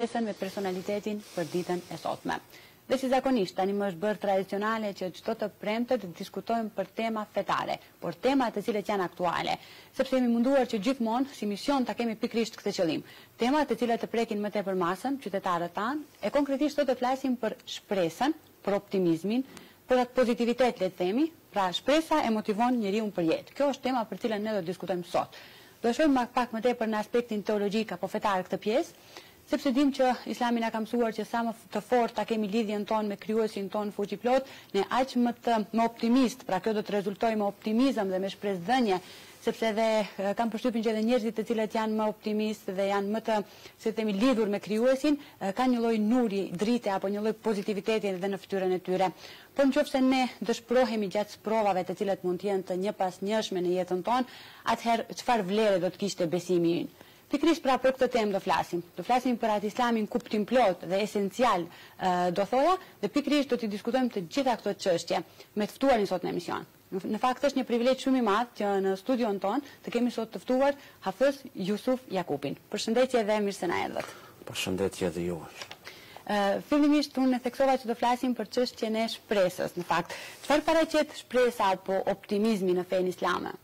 me personalitetin për ditën e sotme. Dhe si zakonisht, tani më është bërë tradicionale që çdo të premte të diskutojmë për tema fetare, por tema të cilet janë aktuale, sepse jemi munduar që gjithmonë si mision ta kemi pikërisht këtë qëllim. Tema të cilat të prekin më tepër masën, qytetarët tanë, e konkretisht sot të flasim për shpresën, për optimizmin, për atë pozitivitet le të themi, pra shpresa e motivon njeriu për jetë. Kjo është tema për cilën ne do të diskutojmë sot. Do të shohim pak më tepër në aspektin teologjik apo fetar këtë pjesë, sepse dim që Islami na ka mësuar që sa më të fortë ta kemi lidhjen tonë me krijuesin tonë fuqiplot, ne aq më optimist, pra kjo do të rezultojë me optimizëm dhe me shpresdhënie, sepse edhe kam përshtypjen që edhe njerëzit të cilët janë më optimistë dhe janë më të, si themi, lidhur me krijuesin, kanë një lloj nuri, drite apo një lloj pozitiviteti edhe në fytyrën e tyre. Por nëse ne dëshpërohemi gjatë provave të cilat mund të jenë të njëpasnjëshme në jetën tonë, atëherë çfarë vlere do të kishte besimi ynë? Pikërisht pra për këtë temë do flasim. Do flasim për atë Islamin kuptim plot dhe esencial, do thoja, dhe pikërisht do t'i diskutojmë të gjitha këto çështje me të ftuarin sot në emision. Në fakt është një privilegj shumë i madh që në studion ton të kemi sot të ftuar Hafez Jusuf Jakupin. Përshëndetje dhe mirë se na erdhët. Përshëndetje edhe ju. Fillimisht unë theksova që do flasim për çështjen e shpresës. Në fakt, çfarë paraqet shpresa apo optimizmi në fenë islame?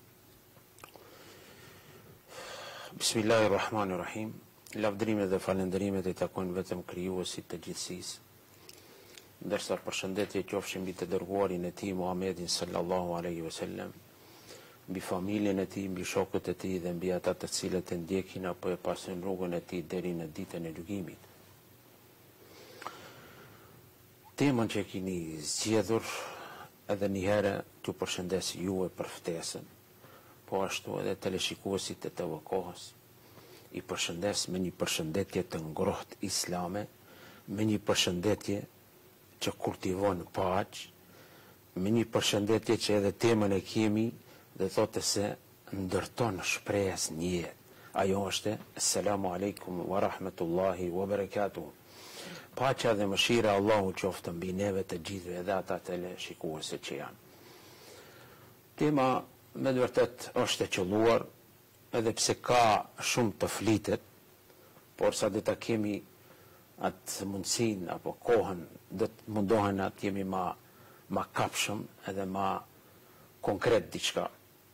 Bismillahirrahmanirrahim. Lavdrimet dhe falënderimet i takojnë vetëm krijuesit të gjithësisë. Ndërsa përshëndetje qofshin mbi të dërguarin e tij Muhammedin sallallahu alaihi wasallam, mbi familjen e tij, mbi shokët e tij dhe mbi ata të cilët e ndjekin apo e pasojnë rrugën e tij deri në ditën e gjykimit. Temën që keni zgjedhur edhe një herë t'ju përshëndes juve për ftesën, po ashtu edhe teleshikuesit e TVK-s, i përshëndes me një përshëndetje të ngrohtë islame, me një përshëndetje që kultivon paqë, me një përshëndetje që edhe temën e kemi dhe thotë se ndërton shpresë në jetë. Ajo është Assalamu alaikum wa rahmatullahi wa barakatuh. Paqja dhe mëshira e Allahut qoftë mbi neve të gjithëve edhe ata teleshikues që janë. Tema me të vërtet është e qelluar, edhe pse ka shumë të flitet, por sa dhe ta kemi atë mundësin apo kohën, dhe të mundohen atë jemi ma kapshëm edhe ma konkret diçka.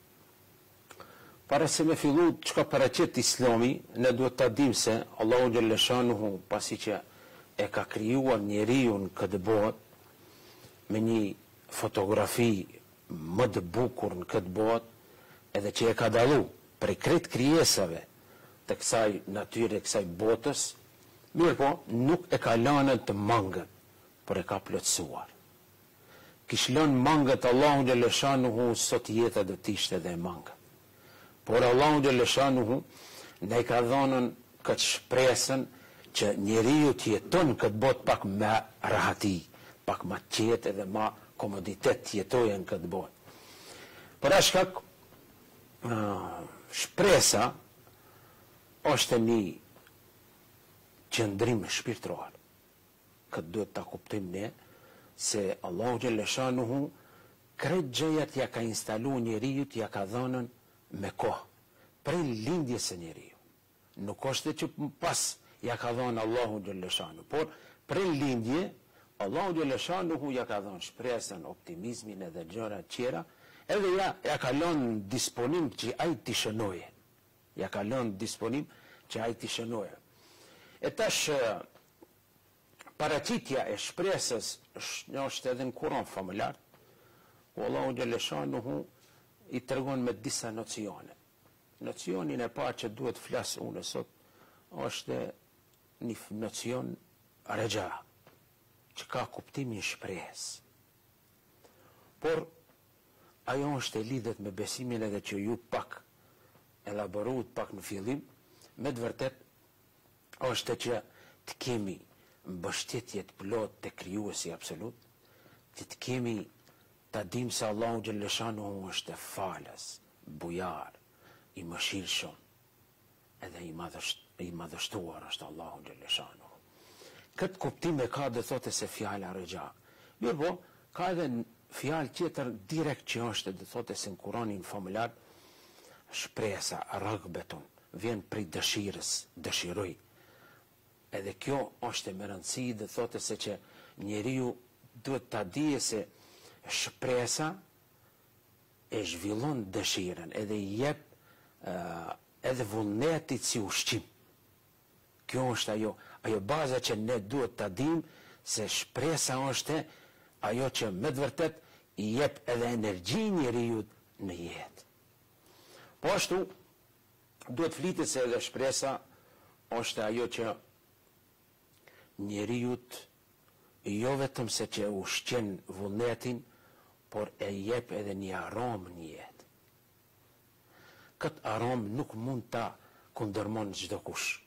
Para se me fillu çka paraqet Islami, ne duhet ta dim se Allahu xhalla shanuhu pasi që e ka krijuar njeriu në këtë botë me një fotografi më të bukur në këtë botë, edhe që e ka dallu prej krejt krijesave të kësaj natyre, kësaj botës, mirë po, nuk e ka lënë të mangët, por e ka plotësuar. Kish lënë mangët Allahu xhalla shanuhu, sot jeta do të ishte edhe e mangët. Por Allahu xhalla shanuhu ne ka dhënë këtë shpresën që njeriu të jeton këtë botë pak me rahati, pak më qetë edhe më komoditet të jetojë në këtë botë. Për shkak shpresa është një qëndrim shpirtëror. Këtë duhet ta kuptojmë ne se Allahu xhalla shanuhu krejt gjëjat ja ka instaluar njeriu, ja ka dhënë me kohë, prej lindjes së njeriu. Nuk është që pas ja ka dhënë Allahu xhalla shanuhu, por prej lindje Allahu xhalla shanuhu ja ka dhënë shpresën, optimizmin edhe gjëra të tjera, edhe ja ka lënë disponim që ai të shënoje. Ja ka lënë disponim që ai të shënoje. E tash paraqitja e shpresës është edhe në Kur'an famullar, ku Allahu xhalla shanuhu i tregon me disa nocione. Nocionin e parë që duhet flas unë sot është një nocion regja, që ka kuptimin shpresë. Por ajo është e lidhet me besimin edhe që ju pak elaboruat pak në fillim, me të vërtet është që të kemi mbështetje të plot të krijuesi absolut, të kemi ta dim se Allahu xhalla shanuhu është falës, bujar, i mëshirshëm, edhe i madhështuar është Allahu xhalla shanuhu. Këtë kuptim e ka dhe thote se fjala regja. Mirë po, ka edhe fjalë tjetër direkt që është dhe thote se në Kur'anin famullar, shpresa, ragbeton, vjen prej dëshirës, dëshiroj. Edhe kjo është e me rëndësi dhe thotë se që njeriu duhet ta dije se shpresa e zhvillon dëshiren edhe i jep edhe vullnetit si ushqim. Kjo është ajo baza që ne duhet ta dim se shpresa është ajo që me të vërtet i jep edhe energji njeriu në jetë. Po ashtu duhet flitet se edhe shpresa është ajo që njeriut jo vetëm se që ushqen vullnetin, por e jep edhe një aromë në jetë. Këtë aromë nuk mund ta kundërmon çdo kush.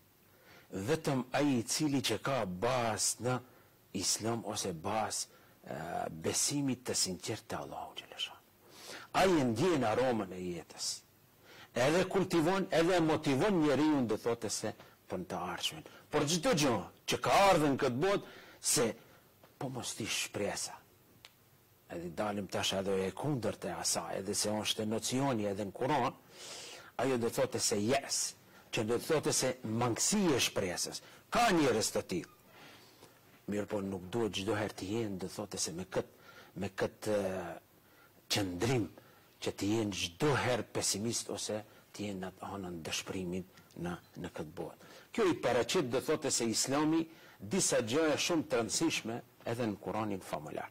Vetëm ai i cili që ka bazë në islam ose bazë besimit të sinqert të Allahu xhaleshan. Ai e ndjen aromën e jetës. Edhe kultivon, edhe motivon njeriu dhe thotë se për të ardhmen. Por çdo gjë që ka ardhur në këtë botë se po mos ti shpresa. Edhe dalim tash edhe e kundërt e asaj, edhe se është nocioni edhe në Kur'an, ajo do thotë se që do thotë se mangësi e shpresës. Ka njerëz të tillë. Mirë po nuk duhet çdo herë të jenë, do thotë se me këtë qëndrim që të jenë çdo herë pesimist ose të jenë në atë anën dëshpërimit në këtë botë. Kjo i paraqet do thotë se Islami disa gjëra shumë të rëndësishme edhe në Kur'anin famullar.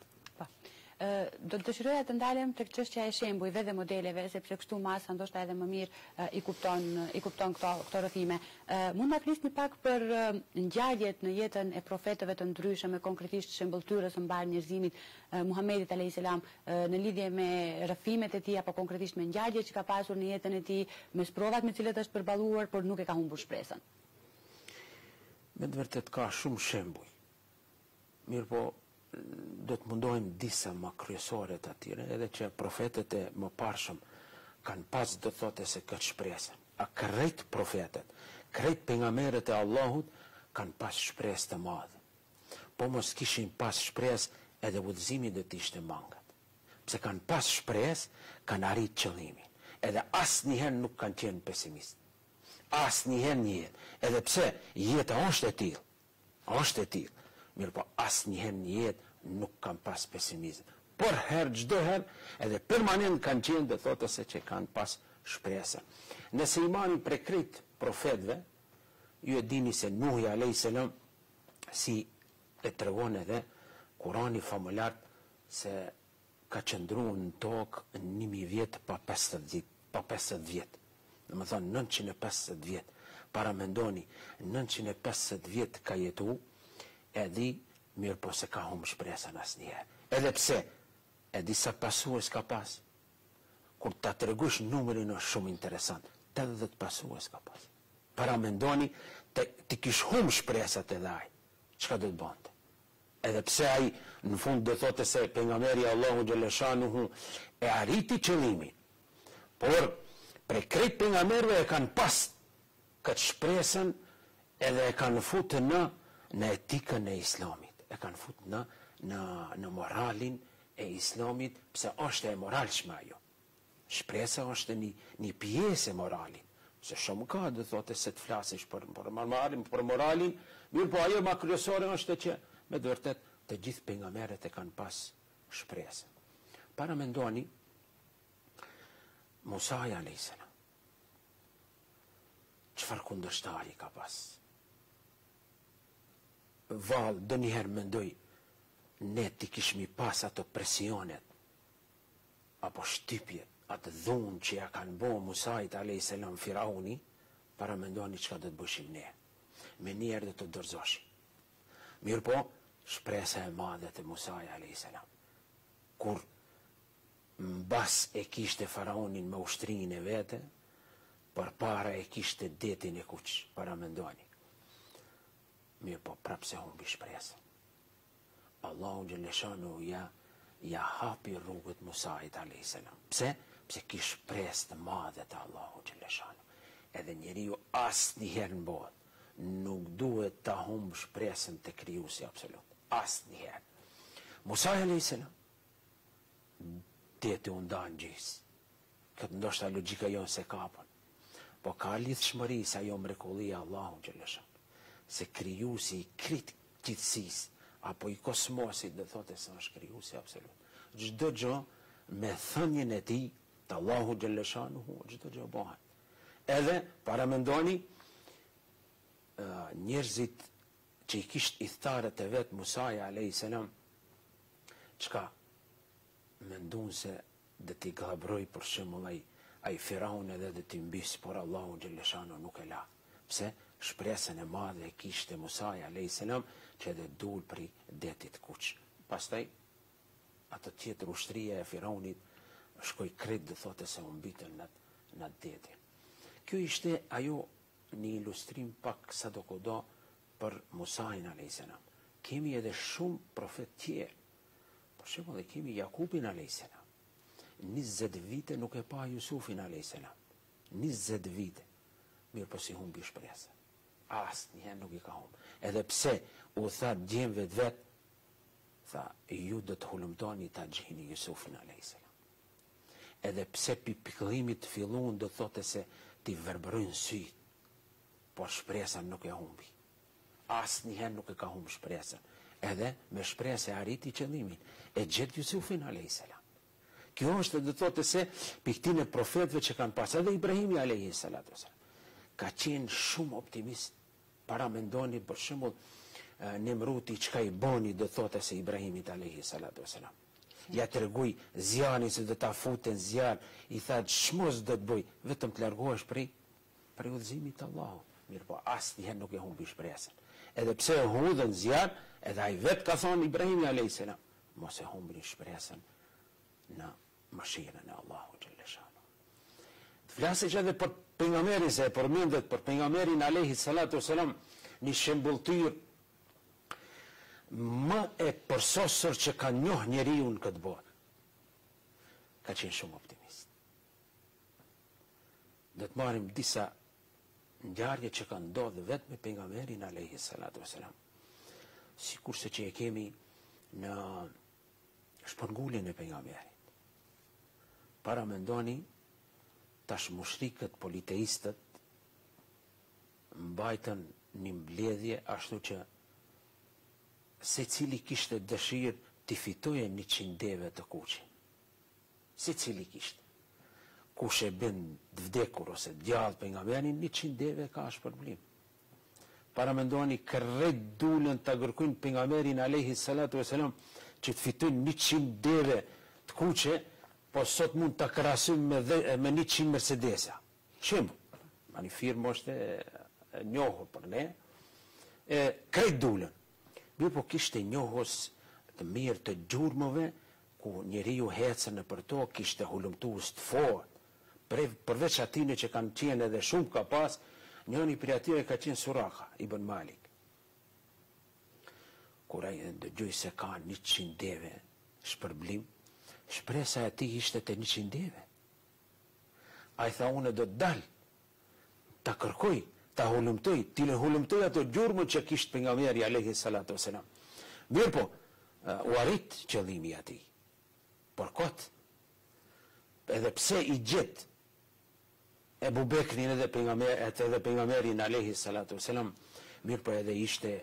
Do të dëshiroja të ndalem tek çështja e shembujve dhe modeleve, sepse kështu masa ndoshta edhe më mirë i kupton këto rrëfime. Mund ma flisni pak për ngjarjet në jetën e profetëve të ndryshëm, konkretisht shembulltyrës së mbar njerëzimit Muhamedit alayhis salam në lidhje me rrëfimet e tij apo konkretisht me ngjarjet që ka pasur në jetën e tij, me provat me të cilat është përballuar, por nuk e ka humbur shpresën. Me të vërtet ka shumë shembuj. Mirë po, do të mundohem disa më kryesore të atyre, edhe që profetët e më parshëm kanë pas do thotë se këtë shpresën. A krejt profetët, krejt pejgamberët e Allahut kanë pas shpresë të madhe. Po mos kishin pas shpresë, edhe udhëzimi do të ishte mangat. Pse kanë pas shpresë, kanë arrit qëllimin. Edhe asnjëherë nuk kanë qenë pesimist. Asnjëherë në jetë. Edhe pse jeta është e tillë. Është e tillë. Mirë po asnjëherë në jetë nuk kanë pas pesimizëm. Por çdo herë edhe permanent kanë qenë dhe thotë se që kanë pas shpresa. Nëse i marrim për krejt profetëve, ju e dini se Nuhi alayhis salam si e tregon edhe Kurani famullar se ka qëndruar në tokë 1000 vjet pa 50 vjet. Domethënë 950 vjet. Para mendoni, 950 vjet ka jetu, e di mirë po se ka humbur shpresën asnjëherë. Edhe pse e di sa pasues ka pas. Kur ta tregosh numrin është shumë interesant. 80 pasues ka pas. Para mendoni ti kish humbur shpresat edhe ai. Çka do të bënte? Edhe pse ai në fund do thotë se pejgamberi Allahu xhaleshanuhu e arriti qëllimin. Por prej krejt pejgamberëve e kanë pas këtë shpresën edhe e kanë futur në etikën e Islamit. E kanë futur në moralin e Islamit, pse është e moralshme ajo. Shpresa është një pjesë e moralin. Se shumë ka do thotë se të flasish për moralin, mirë po ajo më kryesore është që me të vërtet të gjithë pejgamberët e kanë pas shpresë. Para mendoni Musa alayhis salam. Çfarë kundërshtari ka pas? Vallë, do njëherë mendoj, ne ti kishmi pas ato presionet, apo shtypje, atë dhunë që ja kanë bo Musait alayhis salam Firauni, para mendoni çka do të bëshim ne. Me njerë do të dorëzoshim. Mirë po, shpresa e madhe të Musai alayhis salam. Kur mbas e kishte Faraonin me ushtrinë e vete, për para e kishte detin e kuq, para mendoni. Mirë po, prapë se humbi shpresën. Allahu xhaleshanu ja hapi rrugët Musait alayhis salam. Pse? Pse kish shpresë të madhe të Allahu xhaleshanu. Edhe njeriu asnjëherë në botë nuk duhet ta humb shpresën te krijuesi absolut. Asnjëherë. Musa alayhis salam deti u ndan gjys. Këtë ndoshta logjika jonë se kapën. Po ka lidhshmëri sa jo mrekullia Allahu xhaleshanu. se krijuesi i krejt gjithësisë apo i kosmosit do thotë se është krijuesi absolut. Çdo gjë me thënien e tij, të Allahu xhaleshanuhu, çdo gjë bëhet. Edhe para mendoni njerëzit që i kishtë ithtarët e vetë Musaja a.s. Qka mendun se dhe t'i gabroj për shembull ai Firaun edhe dhe t'i mbis, por Allahu xhaleshanu nuk e la. Pse? Shpresën e madhe e kishte Musaja a.s. që edhe dul për i detit kuq. Pastaj, atë tjetër ushtria e Firaunit shkoj krejt dhe thote se u mbitën në deti. Kjo ishte ajo një ilustrim pak sa do kodo për Musajin a.s. Kemi edhe shumë profet tjerë. Për shembull dhe kemi Jakubin a.s. 20 vite nuk e pa Jusufin a.s. 20 vite. Mirë po si humbi shpresën. Asë njëherë nuk i ka humbë. Edhe pse u tha djemve të vetë, tha, ju do të hulumtoni ta gjeni Jusufin a.s. Edhe pse pikëllimit fillun do thote se ti verbërojnë syt, por shpresën nuk e humbi. Asë njëherë nuk e ka humbë shpresën. Edhe me shpresë e arriti qëllimin. E gjetë Jusufin a.s. Kjo është dhe thote se piktin e profetve që kanë pas, edhe Ibrahimi a.s. ka qenë shumë optimist. Para mendoni për shembull Nemruti çka i boni do thote se Ibrahimit a.s. Ja treguj zjarin se do ta futen zjar, i tha ç'mos do të bëj, vetëm të largohesh prej udhëzimit të Allahut. Mirë po asnjëherë nuk e humbi shpresën. Edhe pse e hudhën zjar, edhe ai vetë ka thonë Ibrahimi a.s. mos e humbni shpresën në mëshirën e Allahut xhaleshanu. Të flasësh edhe për pejgamberin se e përmendet për pejgamberin alayhi salatu wasalam, një shembulltyr më e përsosur që ka njoh njeriu në këtë botë. Ka qenë shumë optimist. Do të marrim disa ngjarje që kanë ndodhur vetëm me pejgamberin alayhi salatu wasalam. Sikurse që e kemi në shpërnguljen e pejgamberit. Para mendoni tash mushrikët politeistët mbajtën një mbledhje ashtu që se cili kishte dëshirë t'i fitoje 100 deve të kuqe. Se cili kishte. Kush e bën të vdekur ose djallë pejgamberin, 100 deve ka shpërblim. Para mendoni kërrejt dulën të gërkujnë pejgamberin alayhi salatu wasalam që të fitojnë 100 deve të kuqe, po sot mund të krahasojmë me 100 Mercedesa. Shembull, një firmë është e njohur për ne, krejt dulën. Mirë po kishte njohës të mirë të gjurmëve, ku njeriu hecën në për to, kishte hulumtues të fortë. Përveç atine që kanë qenë edhe shumë ka pas, njëri prej atyre ka qenë Suraka ibn Malik. Kur ai dëgjoi se ka 100 deve shpërblim, shpresa e tij ishte te 100 deve. Ai tha unë do të dal, ta kërkoj, ta hulumtoj, ti le hulumtoj ato gjurmë që kishte pejgamberi alayhi salatu wasalam. Mirë po, u arrit qëllimi i atij. Por kot, edhe pse i gjet Ebu Bekrin edhe pejgamberin alayhi salatu wasalam, mirë po edhe ishte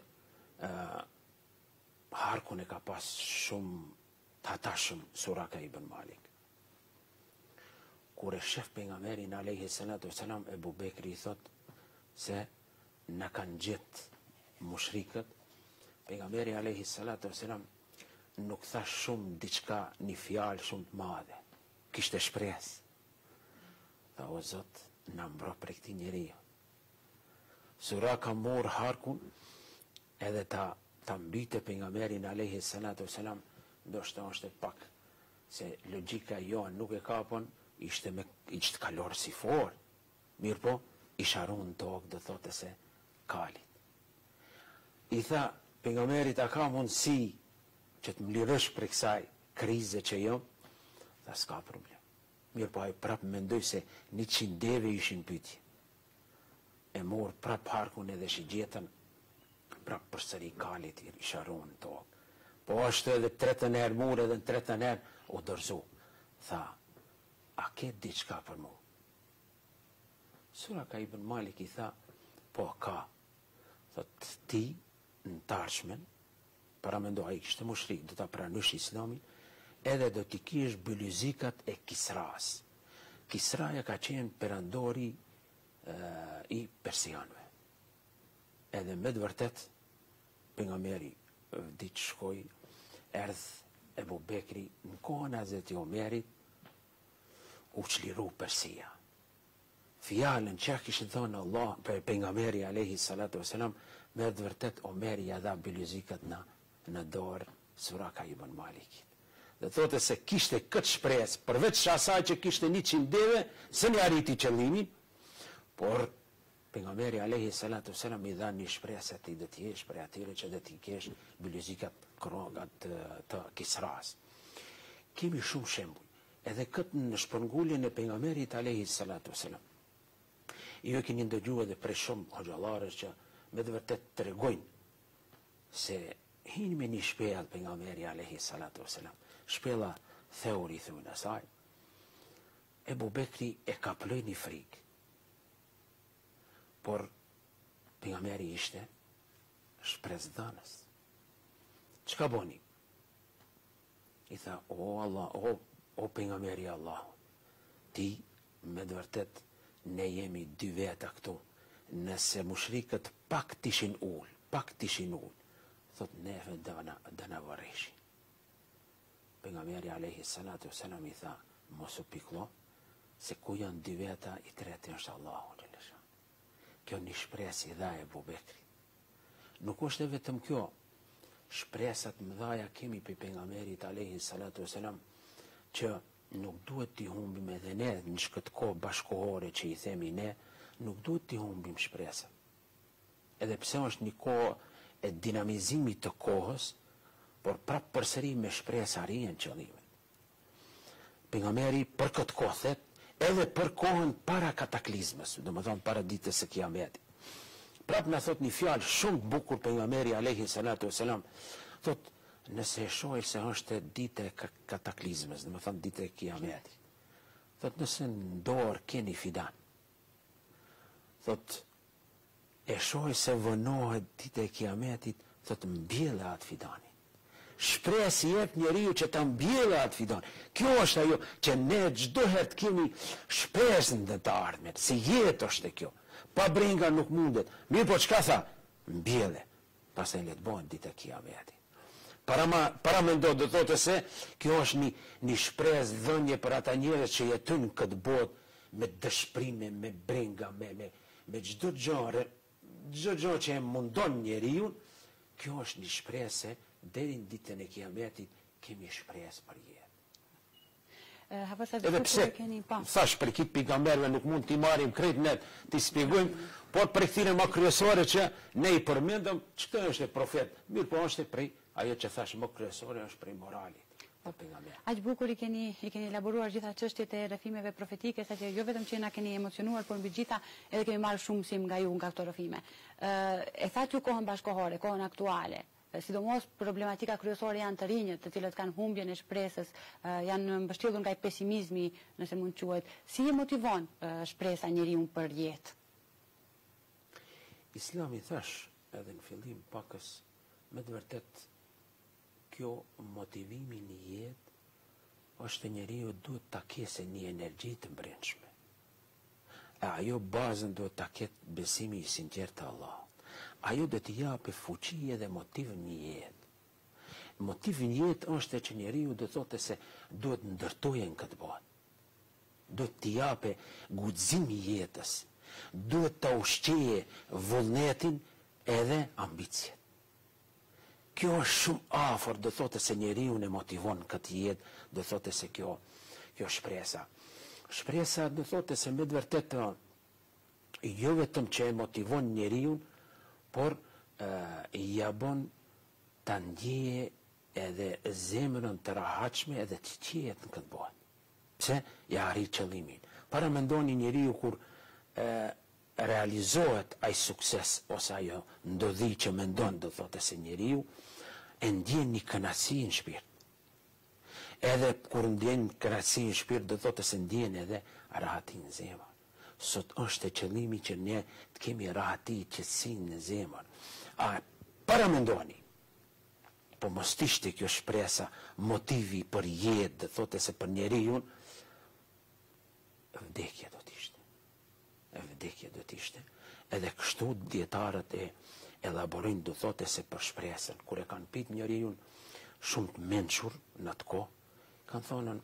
harkun e ka pas shumë të hatashëm Suraka ibn Malik. Kur e shef pejgamberin alayhi salatu wasalam, Ebu Bekri i thot se na kanë gjetë mushrikët. Pejgamberi alayhi salatu wasalam nuk tha shumë diçka, një fjalë shumë të madhe. Kishte shpresë. Tha o Zot, na mbro për këtij njeriu. Suraka mor harkun edhe ta mbite pejgamberin alayhi salatu wasalam, ndoshta është pak se logjika jonë nuk e kapon, ishte kalor si fort. Mirë po, i sharun tokë do thote se kalit. I tha pejgamberit, a ka mundësi që të më lirësh për kësaj krize që jo? Tha s'ka problem. Mirë po ai prap mendoj se 100 deve ishin pyetje. E mor prap harkun edhe shigjetën, prap përsëri kalit i sharun tokë. Po ashtu edhe 3 herë mur edhe 3 herë u dorëzu. Tha, a ke diçka për mua? Suraka ibn Malik i tha, po ka. Thot ti në tarshmen, para mendo ai kishte mushrik, do ta pranosh Islamin, edhe do t'i kish bylyzikat e Kisras. Kisraja ka qenë perandori i persianëve. Edhe me të vërtet, pejgamberi ditë shkoi, erdh Ebu Bekri në kohën e Hazreti Omerit, u çliru Persia. Fjalën që kishin thënë Allah për pejgamberi alayhi salatu wasalam, me të vërtet Omeri ja dha bylyzikat në dorë Suraka ibn Malikit. Dhe thotë se kishte këtë shpresë, përveç asaj që kishte 100 deve, se një arriti qëllimin, por pejgamberi alayhi salatu wasalam i dha një shpresë se ti do të jesh për atyre që do t'i kesh bylyzikat krogat të Kisras. Kemi shumë shembuj, edhe këtë në shpërnguljen e pejgamberit alayhi salatu wasalam. Ju e keni ndëgjuar edhe prej shumë hoxhallarësh që me të vërtet tregojnë se hinë me një shpellë pejgamberi alayhi salatu wasalam. Shpella theori thunë asaj. Ebu Bekri e ka ploj një frikë. Por pejgamberi ishte shpresdhënës. Çka boni? I tha, o Allah, o pejgamberi Allah, ti me të vërtet ne jemi 2 veta këtu. Nëse mushrikët pak t'ishin ul, thot neve do na varreshin. Pejgamberi alayhi salatu wasalam i tha, mos u pikëllo, se ku janë 2 veta, i treti është Allahu xhalesha. Kjo një shpresë i dha Ebu Bekri. Nuk është e vetëm kjo, shpresat mëdhaja kemi për pejgamberit alayhi salatu wasalam, që nuk duhet t'i humbim edhe ne në shkët kohë bashkohore që i themi ne, nuk duhet t'i humbim shpresat. Edhe pse është një kohë e dinamizimit të kohës, por prapë përsëri me shpresë arrihen qëllimet. Pejgamberi për këtë kohë thet, edhe për kohën para kataklizmës, domethënë para ditës së Kiametit. Prapë na thot një fjalë shumë të bukur pejgamberi alayhi salatu wasalam, thot nëse e shohë se është ditë e kataklizmës, domethënë ditë e Kiametit. Thot nëse në dorë keni fidan. Thot e shohë se vënohet ditë e Kiametit, thot mbjellë atë fidanin. Shpresë jep njeriu që ta mbjellë atë fidan. Kjo është ajo që ne çdo herë kemi shpresën në të ardhmen. Si jetë është kjo. Pa bringa nuk mundet. Mirë po çka tha? Mbjellë. Pastaj le të bëhen ditë e Kiametit. Para mendo do thotë se kjo është një shpresë dhënje për ata njerëz që jetojnë këtë botë me dëshpërime, me bringa, me çdo gjë që e mundon njeriu. Kjo është një shpresë deri në ditën e Kiametit kemi shpresë për jetë. Edhe pse, thash për këtë pejgamberëve nuk mund t'i marrim krejt ne t'i shpjegojmë, por për këtyre më kryesore që ne i përmendëm, çka është e profet, mirë po është prej ajo që thash më kryesore është prej moralit. Aq bukur i keni elaboruar gjitha çështjet e rrëfimeve profetike, saqë jo vetëm që na keni emocionuar, por mbi gjitha edhe kemi marrë shumë mësim nga ju nga këto rrëfime. E thatë ju kohën bashkohore, kohën aktuale, sidomos problematika kryesore janë të rinjët, të cilët kanë humbjen e shpresës, janë mbështjellur nga pesimizmi, nëse mund quhet. Si e motivon shpresa njeriu për jetë? Islami thash edhe në fillim pakës, me të vërtet kjo motivimi në jetë është njeriu duhet ta kese një energji të brendshme. E ajo bazën duhet ta ketë besimi i sinqert te Allahu. Ajo do t'i japë fuqi edhe motiv në jetë. Motivi në jetë është që njeriu do thotë se duhet ndërtojë në këtë botë. Duhet t'i japë guxim jetës. Duhet ta ushqejë vullnetin edhe ambicien. Kjo është shumë afër, do thotë se njeriu ne motivon këtë jetë, do thotë se kjo shpresa. Shpresa do thotë se me të vërtetë jo vetëm që e motivon njeriu, por ja bën ta ndjeje edhe zemrën të rahatshme edhe të qetë në këtë botë. Pse? Ja arrit qëllimin. Para mendoni njeriu kur realizohet ai sukses ose ajo ndodhi që mendon, do thotë se njeriu e ndjen një kënaqësi në shpirt. Edhe kur ndjen kënaqësi në shpirt, do thotë se ndjen edhe rahati në zemër. Sot është e qëllimi që ne të kemi rahati, qetësinë në zemër. A paramendoni, po mos t'ishte kjo shpresa motivi për jetë, dhe thote se për njeriun, vdekja do t'ishte. Vdekja do t'ishte. Edhe kështu dietarët e elaborojnë, do thote se për shpresën, kur e kanë pit njeriun shumë të mençur në atë kohë, kanë thonën,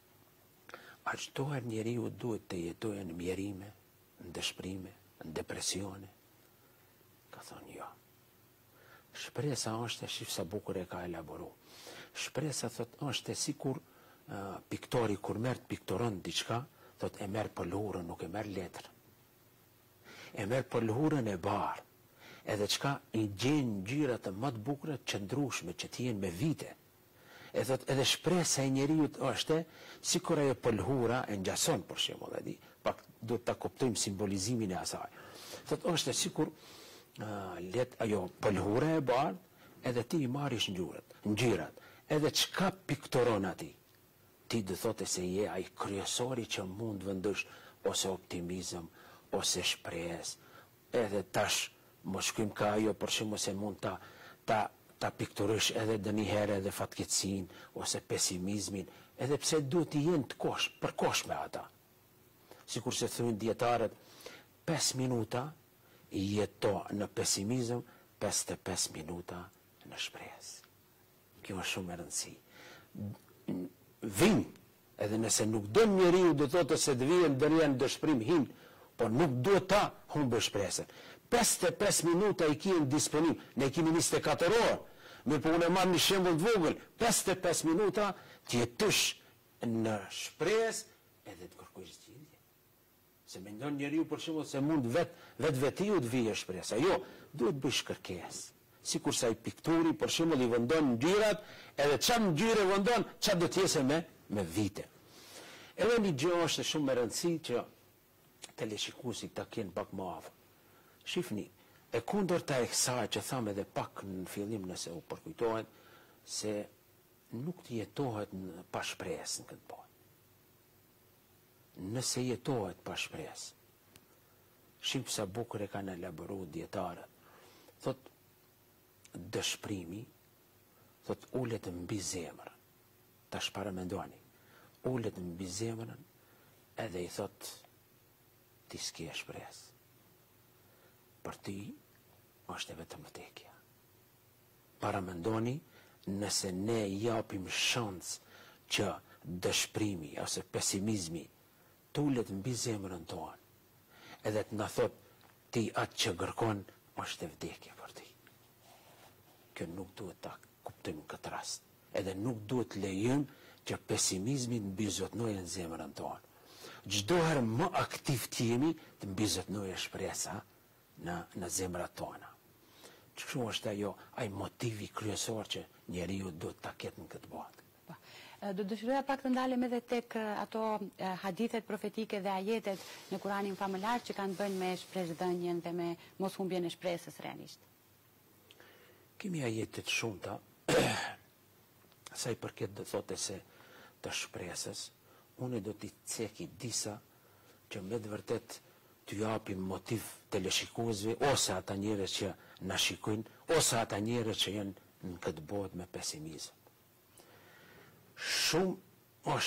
a çdo herë njeriu duhet të jetojë në mjerime, në dëshpërime, në depresione? Ka thonë jo. Shpresa është, shif sa bukur e ka elaboru. Shpresa thot është e sikur piktori kur merr të piktoron diçka, thot e merr për lhurën, nuk e merr letër. E merr për lhurën e barë. Edhe çka i gjen ngjyrat më të bukura të qëndrueshme që të jenë me vite. E thot edhe shpresa e njeriut është sikur ajo pëlhura e ngjason për shembull, e di, pak duhet ta kuptojmë simbolizimin e asaj. Thot është sikur ajo pëlhura e bardh, edhe ti i marrish ngjyrat, edhe çka piktoron ati, ti do thotë se je ai kryesori që mund vendosh ose optimizëm, ose shpresë, edhe tash mos shkojmë ka ajo për shembull se mund ta piktorosh edhe dëniherë edhe fatkeqësinë ose pesimizmin, edhe pse duhet të jenë të përkohshme ata. Sikur se thonë dietarët, 5 minuta jeto në pesimizëm, 55 minuta në shpresë. Kjo është shumë e rëndësishme. Vin, edhe nëse nuk do njeriu do thotë se të vijë deri në dëshpërim hin, por nuk duhet ta humbë shpresën. 55 minuta i kien disponim, ne kemi 24 orë, me po unë marr një shembull të vogël, 55 minuta ti jetosh në shpresë edhe të kërkosh zgjidhje. Se mendon njeriu për shembull se mund vetiu të vijë shpresa. Jo, duhet bësh kërkesë. Sikur sa i piktori për shembull i vendon ngjyrat, edhe çfarë ngjyre vendon, çfarë do të jesë me vite. Edhe një gjë është shumë e rëndësishme që teleshikuesit ta kenë pak më afër. Shifni, e kundërta e kësaj që thamë edhe pak në fillim nëse u përkujtohet, se nuk të jetohet pa shpresë në këtë botë. Nëse jetohet pa shpresë, shif sa bukur e kanë elaboruar dietarët. Thot dëshpërimi, thot ulet mbi zemrën. Tash paramendoni, ulet mbi zemrën edhe i thot ti s'ke shpresë. Për ti është e vetëm vdekja. Paramendoni, nëse ne japim shans që dëshpërimi ose pesimizmi tulet mbi zemrën tonë, edhe të na thot ti atë që kërkon është e vdekja për ti. Kjo nuk duhet ta kuptojmë këtë rast. Edhe nuk duhet lejojmë që pesimizmi të mbizotnojë në zemrën tonë. Çdo herë më aktiv të jemi të mbizotnojë shpresa në zemrat tona. Kështu është ai motivi kryesor që njeriu duhet ta ketë në këtë botë. Do dëshiroja pak të ndalem edhe tek ato hadithet profetike dhe ajetet në Kuranin famëlar që kanë bënë me shpresdhënien dhe me moshumbjen e shpresës realisht. Kemi ajetet shumëta, sa i përket do thotë se të shpresës, unë do t'i ceki disa që me të vërtet t'ju japim motiv teleshikuesve, ose ata njerëz që na shikojnë, ose ata njerëz që janë në këtë botë me pesimizëm. Shumë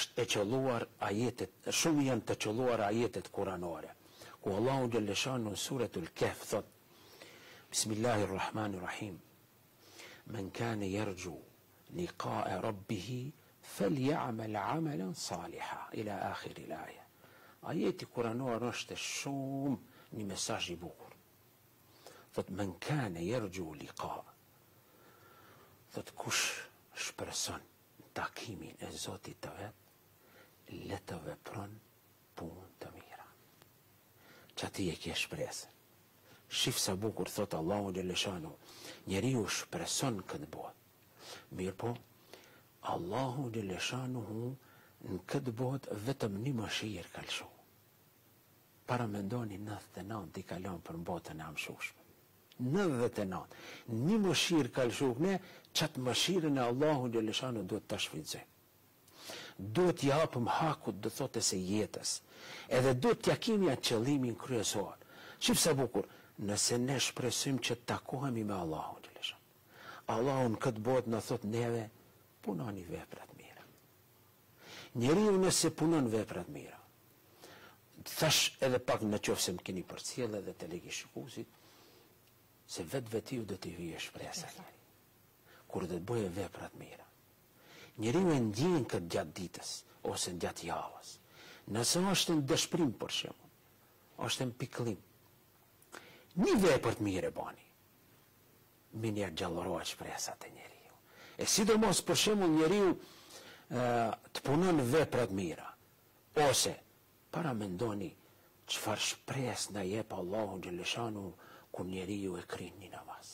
janë të qelluar ajetet kuranore, ku Allahu xhalla shanu në suratul Kahf thot: Bismillahirrahmanirrahim. Men kana yarju liqa'a rabbih falyamal 'amalan salihan ila akhir al-aya. Ajeti kuranor është shumë një mesazh i bukur. Thot men kana yarju liqa. Thot kush shpreson takimin e Zotit të vet, le të vepron punë të mira. Që ti e ke shpresën. Shif sa bukur thot Allahu xhalla shanu, njeriu shpreson këtë botë. Mirë po, Allahu xhalla shanu në këtë botë vetëm një mëshirë ka lëshu. Paramendoni 99 i kalon për botën e amshushme. 99. Një mëshirë ka lëshu ne, qatë mëshirën e Allahu xhalla shanu duhet të shfrytëzojmë. Duhet t'i japim hakut do thotë se jetës. Edhe duhet t'ja kemi atë qëllimin kryesor. Shif sa bukur, nëse ne shpresim që takohemi me Allahun xhaleshan. Allahu në këtë botë në thot neve, punoni veprat mira. Njeriu nëse punon veprat mira, thash edhe pak në qoftë se më keni përcjell edhe televizionit, se vetiu do t'i vijë shpresa njëri. Kur do të bëjë veprat mira. Njeriu e ndjen këtë gjatë ditës ose gjatë javës. Nëse është në dëshpërim për shembull, është në pikëllim. Një vepër të mirë bani. Minja gjallërohet shpresat e njeriu. E sidomos për shembull njeriu të punon veprat mira, ose para mendoni çfarë shpresë na jep Allahu xhaleshanu kur njeriu e kryen një namaz.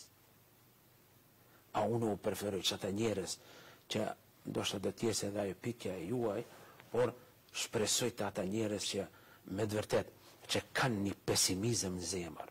A unë u preferoj që ata njerëz që ndoshta do të jetë edhe ajo pikja e juaj, por shpresoj të ata njerëz që me të vërtet që kanë një pesimizëm në zemër.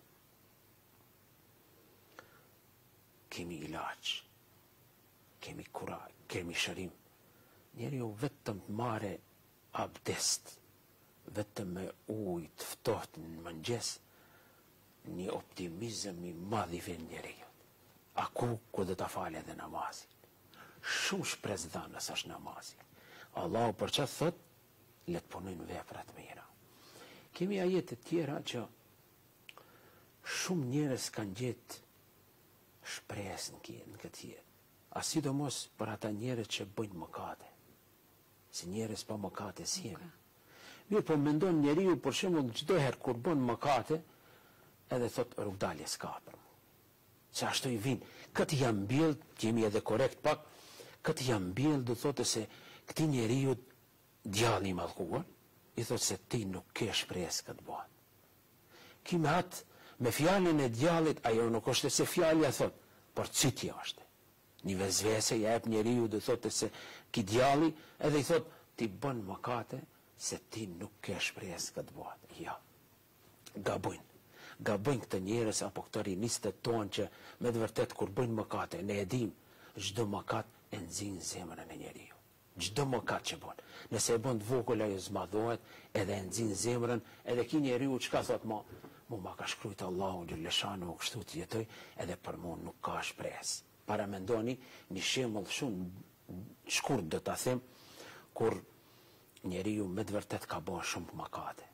Kemi ilaç, kemi kuraj, kemi shërim. Njeriu vetëm të marrë abdest, vetëm me ujë të ftohtë në mëngjes, një optimizëm i madh i vjen njeriu. A ku do ta falë edhe namazin? Shumë shpresë dhanës është namazi. Allahu për çfarë thot? Le të punojnë vepra të mira. Kemi ajete tjera që shumë njerëz kanë gjetë shpresë në këtë jetë. A sidomos për ata njerëz që bëjnë mëkate. Si njerëz pa mëkate si jemi. Mirë, po mendon njeriu për shembull çdo herë kur bën mëkate, edhe thot rrugdalje s'ka për mua. Se ashtu i vinë. Këtë jam mbjell, jemi edhe korrekt pak, këtë jam mbjell do thotë se këtij njeriu djalli i mallkuar, i thotë se ti nuk ke shpresë këtë botë. Kimi atë me fjalën e djallit, ajo nuk është se fjalja thot, por citja është. Një vezvese ja jep njeriu do thotë se ki djalli edhe i thot ti bën mëkate se ti nuk ke shpresë këtë botë. Ja. Gabojnë këtë njerëz apo këto rinistet tonë që me të vërtet kur bëjnë mëkate, ne e dim, çdo mëkat e nxin zemrën e njeriu. Çdo mëkat që bën. Nëse e bën të vogël ajo zmadhohet, edhe e nxin zemrën, edhe ki njeriu çka thot mo ma ka shkruajt Allahu xhaleshanu kështu të jetoj, edhe për mua nuk ka shpresë. Para mendoni një shembull shumë shkurt do ta them kur njeriu me të vërtet ka bën shumë mëkate.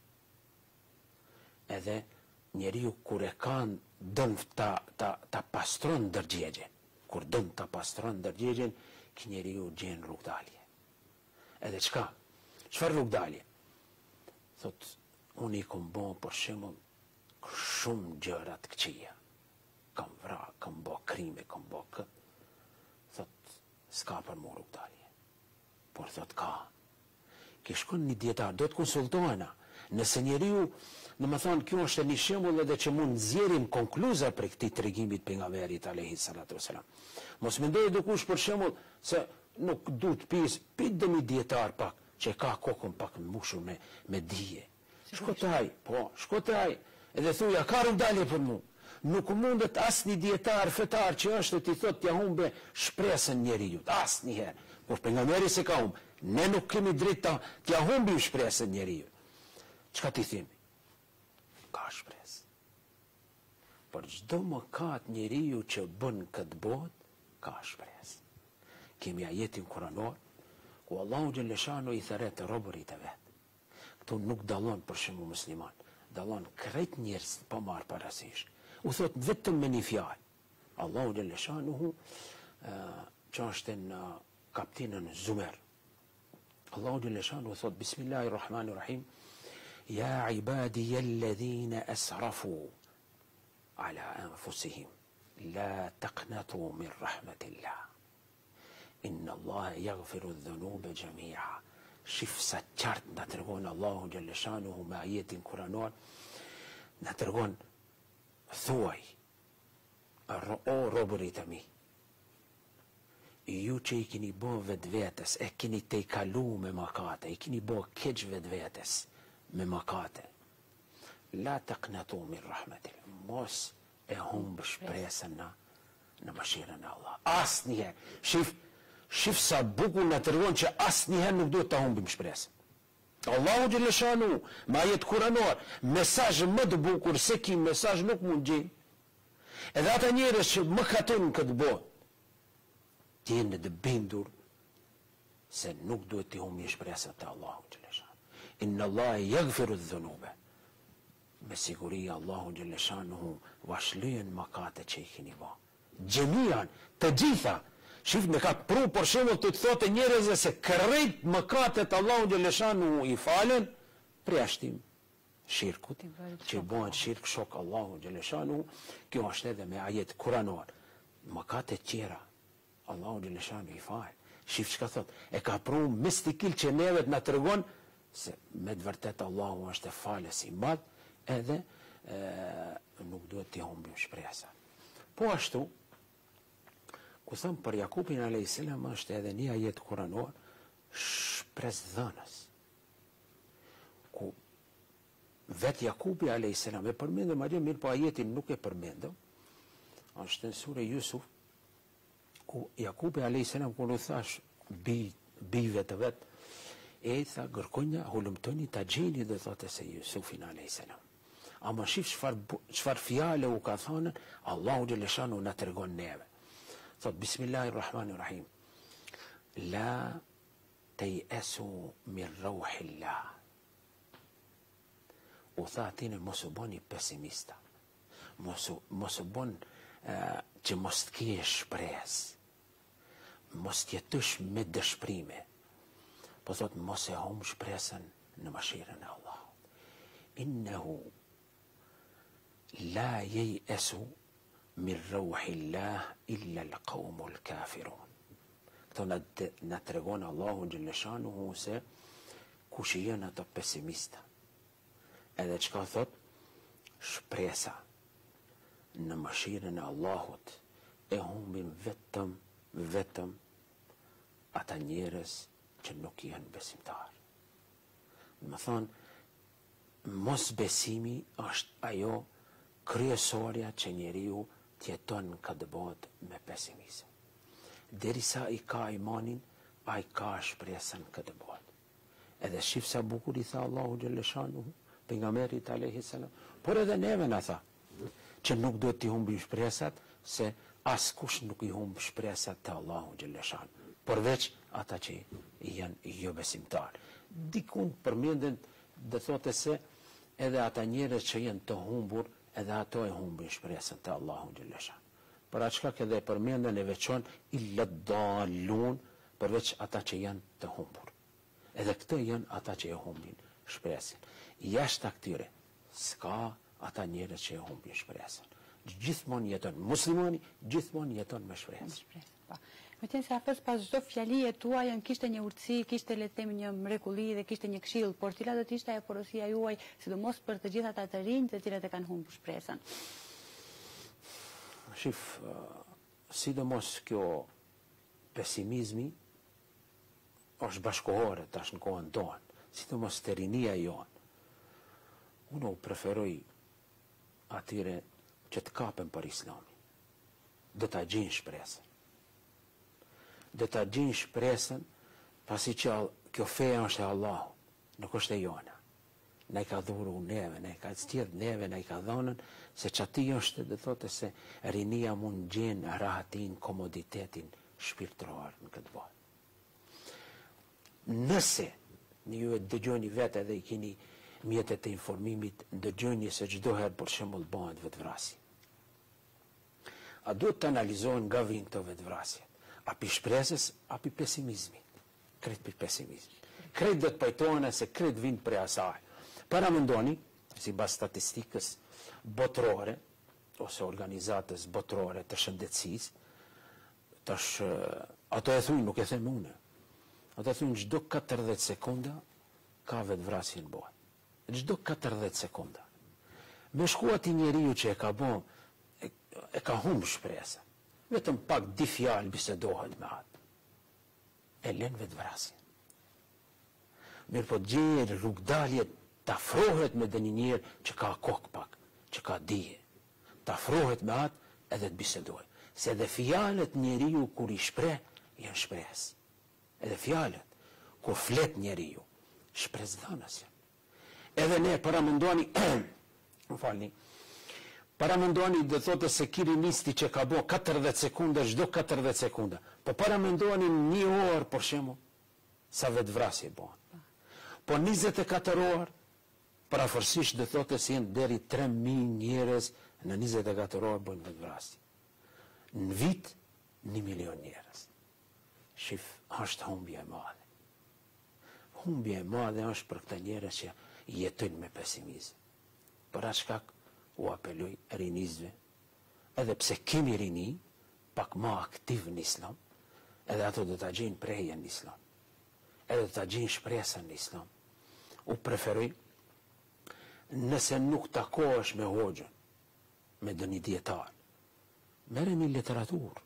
Edhe njeriu kur e kanë dën ta pastron ndërgjegjen. Kur dën ta pastron ndërgjegjen, që njeriu gjen rrugdalje. Edhe çka? Çfarë rrugdalje? Thot, unë i kom bën për shembull shumë gjëra të këqija. Kam vrarë, kam bë krime, kam bë këtë. Thot, s'ka për mua rrugdalje. Por thot ka. Ke shkon një dietar, do të konsultohena. Nëse njeriu, domethënë kjo është një shembull edhe që mund nxjerrim konkluza për këtë tregimit pejgamberit alayhi salatu wasalam. Mos mendoj dikush për shembull se nuk duhet pi dëmi dietar pak, që ka kokën pak mbushur me dije. Shkotaj, edhe thuja ka rrugdalje për mua. Nuk mundet asnjë dietar fetar që është ti thotë t'ia humbe shpresën njeriu. Asnjëherë. Kur pejgamberi se ka humb, ne nuk kemi drejtë t'ia humbim shpresën njeriu. Çka ti themi? Ka shpresë. Por çdo mëkat njeriu që bën këtë botë, ka shpresë. Kemi ajetin kuranor, ku Allahu xhaleshanu i thret robërit e vet. Këtu nuk dallon për shembull musliman, dallon krejt njerëz pa marr parasysh. U thot vetëm me një fjalë. Allahu xhaleshanu që është në kapitullin Zumer. Allahu xhaleshanu thot bismillahirrahmanirrahim. يا عبادي الذين أسرفوا على أنفسهم لا تقنطوا من رحمة الله إن الله يغفر الذنوب جميعا. شف ستشارت نترغون الله جل شانه مع آيات قرآن نترغون ثوي o robërit e mi, ju që i keni bo vetë vetës, e keni te i kalu me makate, i keni bo keq vetë vetës me makate, la të knatu min rahmetil, mos e humbë shpresën në mëshirën e Allah. Asë njëherë, shif sa buku në të rëgon që asë njëherë nuk duhet të humbim shpresën. Allahu Gjellëshanu, ma jetë kuranor, mesazh më të bukur se ki mesazh nuk mund gjej. Edhe ata njerëz që më katojnë këtë botë, të jenë të bindur se nuk duhet t'i humbi shpresën te Allahu Gjellëshanu. Inna Allah yaghfiru dhunube. Me siguri Allahu Gjellëshanu vashlyën mëkate që i keni bë. Gjemian, të gjitha. Shif me ka pru për shembull të thotë njerëzve se kërrejt mëkatet Allahu Gjellëshanu i falen për jashtim shirkut, që bëhen shirk shok Allahu Gjellëshanu. Kjo është edhe me ajet kuranor. Mëkatet tjera Allahu Gjellëshanu i fal. Shif çka thot, e ka pru mistikil që neve na tregon se me të vërtet Allahu është e falës i madh, edhe nuk duhet t'i humbim shpresën. Po ashtu, ku thëmë për Jakubin a.s. është edhe një ajet kuranor shpresdhënës. Ku vetë Jakubi a.s. e përmendëm atje, mirë po ajetin nuk e përmendëm, është në sure Jusuf, ku Jakubi a.s. kur u thash bijve të vetë, e tha gërkonja hulumtoni ta gjeni dhe thote se Jusufin a.s. Ama shif çfar fjale u ka thënë, Allahu Gjellëshanu na tregon neve. Thot, Bismillahirrahmanirrahim. La tejesu min rauhillah. U tha atine mos u boni pesimista. Mos u bon që mos t'kije shpresë. Mos t'jetësh me dëshprime. Po thot, mos e humb shpresën në mëshirën e Allahut. Innehu la jejesu min rauhillah illa l'qawmul kafirun. Këto na tregon Allahu Gjellëshanu se kush janë ato pesimista. Edhe çka thot, shpresa në mëshirën e Allahut e humbin vetëm ata njerëz që nuk janë besimtar. Më thonë, mos besimi është ajo kryesorja që njeriu tjeton në këtë botë me pesimizëm. Derisa i ka imanin, a i ka shpresën këtë botë. Edhe shif sa bukur i tha Allahu Gjellëshanu, pejgamberit alayhi salam, por edhe neve na tha, që nuk duhet t'i humbi shpresat, se askush nuk i humb shpresat të Allahu Gjellëshanu, përveç ata që janë jo besimtar. Dikun përmenden dhe thote se edhe ata njerëz që janë të humbur, edhe ato e humbin shpresën të Allahu Gjellëshanu. Për atë shkak edhe përmenden e veçon illa dallun, përveç ata që janë të humbur. Edhe këto janë ata që e humbin shpresën. Jashtë këtyre s'ka ata njerëz që e humbin shpresën. Gjithmonë jeton muslimani, gjithmonë jeton me shpresë. Me qenë se afës pas çdo fjalie tuaja kishte një urtësi, kishte le të themi një mrekulli dhe kishte një këshill, por cila do të ishte ajo porosia juaj, sidomos për të gjithë ata të rinj të cilët e kanë humbur shpresën? Shif, sidomos kjo pesimizmi është bashkohore tash në kohën tonë, sidomos të rinia jonë. Unë u preferoj atyre që të kapen për islami, dhe ta gjinë shpresën. Dhe ta gjinë shpresën, pasi që kjo feja është e Allahu, nuk është e jona. Ne ka dhuru neve, ne ka stjedh neve, ne ka dhonën, se që ati është dhe thote se rinia mund gjenë rahatin, komoditetin shpirtëror në këtë botë. Nëse në ju e dëgjoni vetë edhe i keni mjetet e informimit, dëgjoni se çdo herë për shembull bëhet vetvrasje. A duhet të analizohen nga vijnë këto vetvrasje? A pi shpresës, a pi pesimizmit? Krejt pi pesimizmit. Krejt dhe të pajtohen se krejt vinë prej asaj. Para mendoni, sipas statistikës botërore, ose organizatës botërore të shëndetësisë, tash ato e thunë, nuk e them unë. Ato e thunë çdo 40 sekonda ka vetvrasje në botë. Çdo 40 sekonda. Me shku ati njeriu që e ka bon, e ka humbë shpresën. Vetëm pak di fjalë bisedohet me atë. E lën vetvrasjen. Mirë po gjerë rrugdalje të afrohet me dhe një njerë që ka kokë pak, që ka dije. Të afrohet me atë edhe të bisedohet. Se edhe fjalët njeriu kur i shpreh, janë shpresë. Edhe fjalët, kur flet njeriu, shpresë dhënës. Edhe ne paramendoni, më falni, paramendoni dhe thotë se kirinisti që ka bo 40 sekunda, çdo 40 sekunda. Po paramendoni një orë, për shembull, sa vetvrasje bëhen. Po 24 orë, parafërsisht dhe thotë se janë deri 3.000 njerëz në 24 orë bëjnë vetvrasje. Në vit, 1 milion njerëz. Shif, është humbje e madhe. Humbje e madhe është për këta njerëz që jetojnë me pesimizëm. Për atë shkak u apeloj rinizve, edhe pse kemi rini, pak ma aktiv në islam, edhe ato do të gjenë preje në islam, edhe do të gjenë shpresën në islam. U preferoj, nëse nuk takohesh me hoxhën, me dëni dietar, merreni literaturë.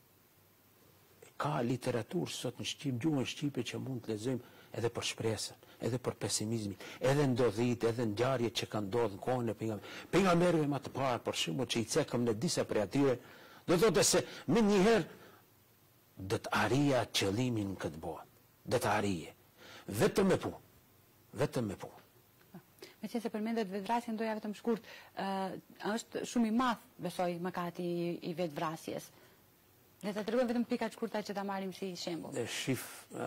Ka literaturë sot në Shqip, gjuhën shqipe që mund të lexojmë edhe për shpresën, edhe për pesimizmin, edhe ndodhit, edhe ngjarjet që kanë ndodhur në kohën e pejgamberëve më të parë, për shembull, që i cekëm në disa prej atyre, do thotë se më njëherë do të arija qëllimin në këtë botë, do të arije, vetëm me punë, vetëm me punë. Me që se përmendet vetvrasjen, doja vetëm shkurt, është shumë i madh, besoj, mëkati i vetvrasjes. Le të tregojmë vetëm pika shkurta që ta marrim si shembull. Dhe shif,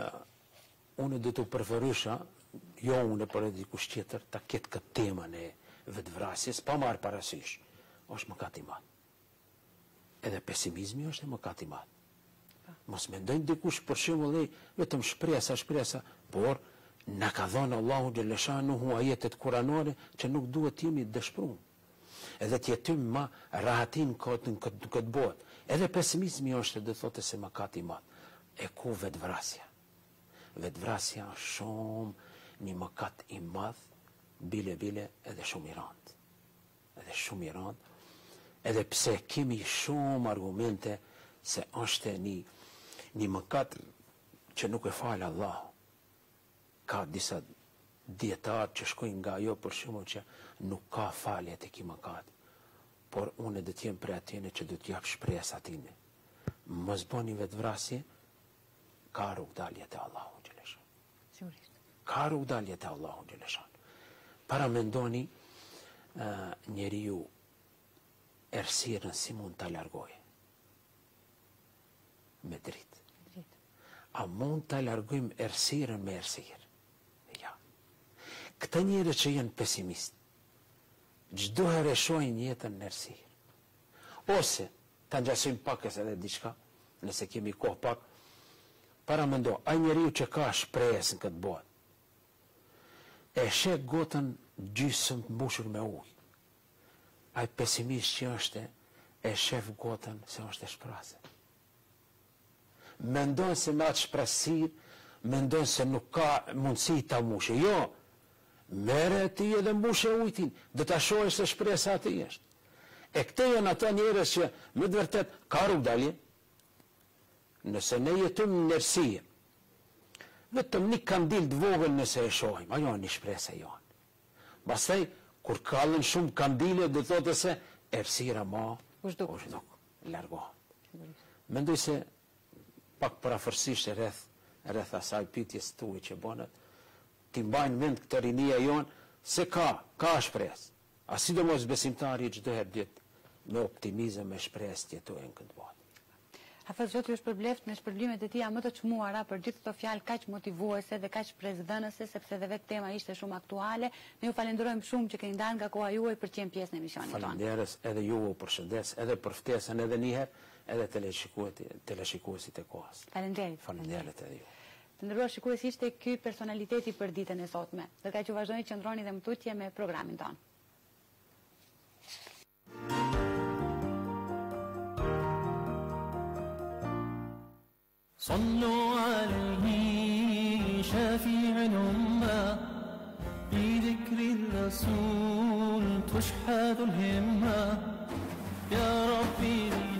unë do të preferosha, jo unë për dikush tjetër, ta ketë këtë temën e vetvrasjes, pa marrë parasysh, është mëkat i madh. Edhe pesimizmi është mëkat i madh. Mos mendojnë dikush për shembull vetëm shpresa, por na ka dhënë Allahu xhaleshanuhu ajetet kuranore që nuk duhet të jemi dëshpëruar. Edhe të jetojmë ma rahatin këtë botë. Edhe pesimizmi është dhe thotë se mëkat i madh. E ku vetvrasja? Vetvrasja është shumë një mëkat i madh, bile edhe shumë i rëndë. Edhe shumë i rëndë. Edhe pse kemi shumë argumente se është një mëkat që nuk e falë Allahu. Ka disa dietarë që shkojnë nga ajo për shembull që nuk ka falje tek i mëkat. Por unë do të jem për atyre që do të jap shpresë atij. Mos bëni vetvrasje, ka rrugdalje te Allahu xhaleshan. Sigurisht. Ka rrugdalje te Allahu xhaleshan. Para mendoni njeriu errësirën si mund ta largojë? Me dritë. A mund ta largojmë errësirën me errësirë? Ja. Këta njerëz që janë pesimistë, çdo herë shohin jetën në errësirë. Ose ta ngjasojmë pak edhe diçka, nëse kemi kohë pak, para mendo, ai njeriu që ka shpresë në këtë botë, e sheh gotën gjysmë të mbushur me ujë. Ai pesimist që është, e sheh gotën se është e shprasë. Mendon se me atë shprasir, mendon se nuk ka mundësi ta mbushë. Jo, merre ti edhe mbushë ujtin, do ta shohësh se shpresa aty është. E këto janë ata njerëz që me të vërtet ka rrugdalje. Nëse ne jetojmë në errësi, vetëm një kandil të vogël nëse e shohim, ajo është një shpresë jonë. Pastaj kur kallen shumë kandile, do thotë se errësira ma është largohet. Mendoj se pak parafërsisht rreth asaj pyetjes tuaj që bënë, ti mbajnë mend këtë rinia jonë se ka shpresë. A sidomos besimtari çdo herë ditë me optimizëm e shpresë jetojnë në këtë botë. Hafez Zoti është përbleft me shpërblimet e tija më të çmuara për gjithë këto fjalë kaq motivuese dhe kaq shpresëdhënëse, sepse edhe vetë tema ishte shumë aktuale. Ne ju falenderojmë shumë që keni dalë nga koha juaj për të qenë pjesë në emisionin tonë. Falenderës edhe ju u përshëndes, edhe për ftesën edhe një herë, edhe teleshikuesit e kohës. Falenderët edhe ju. Të nderuar shikues, ishte ky personaliteti për ditën e sotme. Ndërkaq që vazhdoni të qëndroni dhe më tutje me programin tonë. صلوا عليه شفيع الأمة بذكر الرسول تشحذ الهمة يا ربي